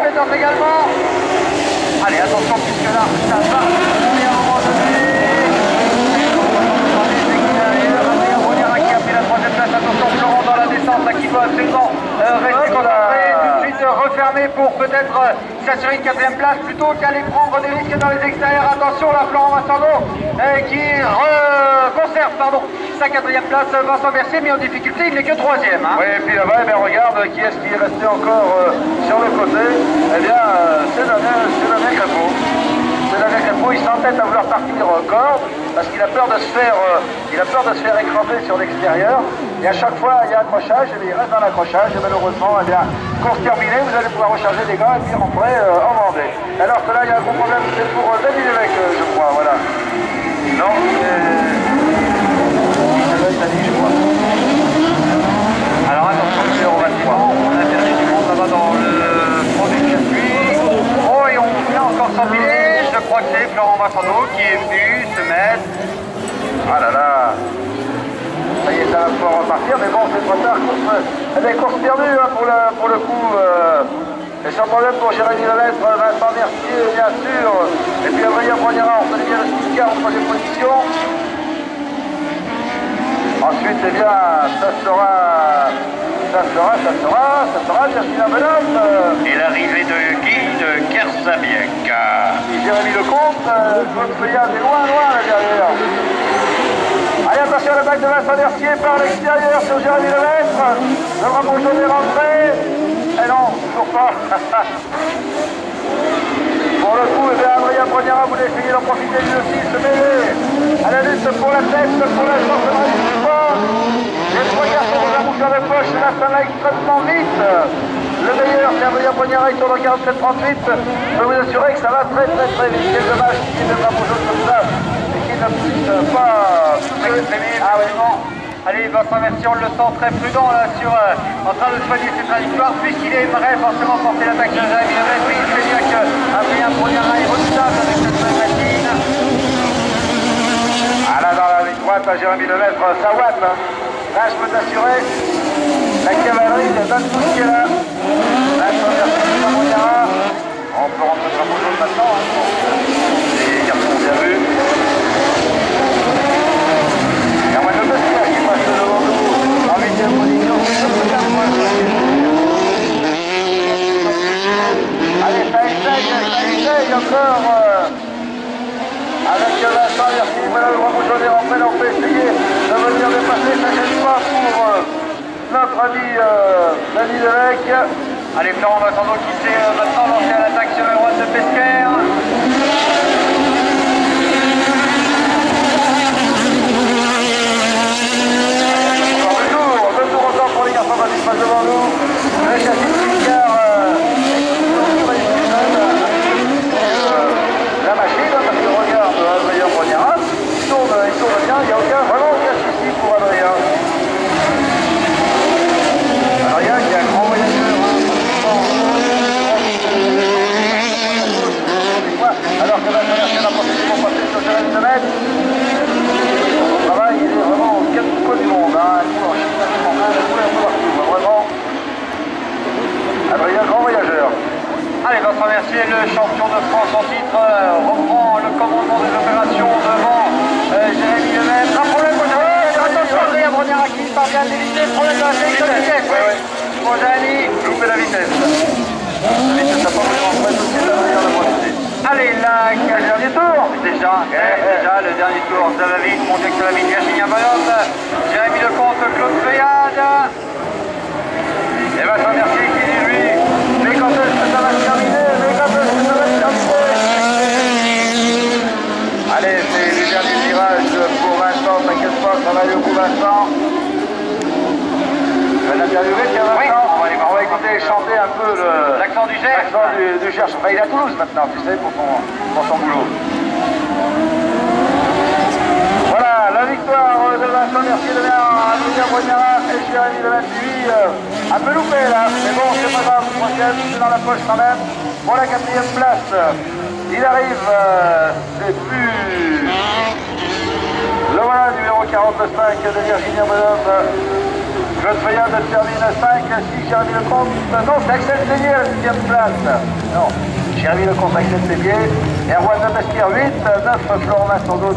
Peters également. Allez, attention, puisque là, ça va. Et à un moment donné, Adrien Brognara qui a pris la troisième place. Attention, Florent dans la descente, là, qui doit absolument rester concentré. Tout de suite refermé pour peut-être s'assurer une quatrième place plutôt qu'aller prendre des risques dans les extérieurs. Attention, là, Florent Massando qui conserve sa quatrième place. Vincent Mercier mis en difficulté, il n'est que troisième. Hein. Oui, et puis là-bas, eh regarde qui est-ce qui est resté encore sur le côté. Eh bien, c'est Damien Crépeau. C'est Damien Crépeau, il s'entête à vouloir partir corde parce qu'il a peur de se faire, écraser sur l'extérieur. Et à chaque fois, il y a accrochage, et il reste dans l'accrochage. Et malheureusement, eh bien, course terminée, vous allez pouvoir recharger les gars et puis rentrer en Vendée. Alors que là, il y a un gros problème, c'est pour David Lévesque, je crois, voilà. Non, alors attention, le numéro 23, on a perdu du monde là-bas dans le premier circuit. Oh, et on vient encore s'empiler. Je crois que c'est Florent Massando qui est venu se mettre. ah là là. Ça y est, ça va pouvoir repartir, mais bon, c'est trop tard. Course perdue hein, pour le coup. Et sans problème pour Jérémy Lemaitre, Vincent Mercier, bien sûr. Et puis Adrien Brognara, on connaît bien le Spicar en troisième position. Ensuite, eh bien, ça sera Justin Bonhomme. Et l'arrivée de Guy de Kersabiec. Jérémy Lecomte, Claude Feuillade est loin là derrière. Allez, attention à l'attaque de Vincent Mercier par l'extérieur sur Jérémy Lemaitre. Le drapeau jaune est rentré. Et non, toujours pas. Pour le coup, eh bien, Adrien Brognara voulait essayer d'en profiter lui aussi, se mêler à la lutte pour la tête, pour la chance de la lutte du sport. Les trois garçons dans la mouche de poche, là, ça va extrêmement vite. Le meilleur, c'est Adrien Brognara, il tourne en 47-38. Je peux vous assurer que ça va très vite. Quel dommage qu'il y ait le drapeau jaune comme ça et qu'il ne puisse pas pousser. Ah oui, bon. Allez, Vincent Mercier, on le sent très prudent là, en train de soigner ses trajectoires, puisqu'il aimerait forcément porter l'attaque de Jérémy Lemaitre. Oui, il sait bien qu'Adrien Brognara est redoutable avec cette machine. Ah là, dans la ligne droite, Jérémy Lemaitre, ça watt. Hein. Là, je peux t'assurer, la cavalerie de Dan Pousse qui est là. Là, je peux remercier Brognara. On peut rentrer le drapeau jaune maintenant. Hein. Les garçons ont bien vu. Et on va le Bestia qui passe devant nous en 8e position. Allez, ça essaye encore. Avec Vincent Mercier, voilà le drapeau jaune est rentré, là on peut essayer de venir dépasser, ça ne gêne pas pour notre ami David Lévesque. Allez, Florent Massando qui s'est maintenant lancé à l'attaque sur la droite de Pesquer. Pour les garçons qui se passent devant nous, le châssis de Spicar, la machine, parce que regarde Adrien Brognara, il tourne bien, il n'y a vraiment aucun souci pour Adrien. Adrien qui est un grand voyageur, alors que Vincent Mercier n'a pas fait pour passer sur Jérémy Lemaitre. Son travail, il est vraiment au quatre coins du monde, hein. Vraiment, Adrien, grand voyageur. Allez, Vincent Mercier, le champion de France en titre, reprend le commandement des opérations devant Jérémy Lemaitre. Un problème pour attention, Adrien Brognara qui parvient à l'éviter. Problème de la vitesse. Oui. Bon, Jérémy, loupé la vitesse. La vitesse n'a pas vraiment fait aussi l'Adrien de profiter. Allez, là, Le dernier tour. déjà, le dernier tour. Ça va vite, mon Dieu que ça va vite. Virginia Bonhomme, Jérémy Lecomte, Claude Feuillade. Et Vincent Mercier qui dit lui, mais quand est-ce que ça va se terminer? Allez, c'est le dernier virage pour Vincent, t'inquiète pas, ça va aller au bout Vincent. Je vais l'interviewer, tiens Vincent. Oui, on va écouter chanter un peu l'accent du Gers. L'accent du Gers. Bah, il est à Toulouse maintenant, tu sais, pour son boulot. Voilà, la victoire de Vincent Mercier de Adrien Brognara et Jérémy Lemaitre, lui, un peu loupé là, mais bon, c'est pas grave, troisième, c'est dans la poche quand même. Pour la quatrième place, il arrive, c'est plus le voilà, numéro 45 de Virginia Bonhomme, Claude Feuillade termine 5, 6, Jérémy Lecomte. Non, c'est Axel Tellier à la 6e place. Non, Jérémy Lecomte, Axel Tellier. Erwan Basquiat 8, 9, Florent Vincent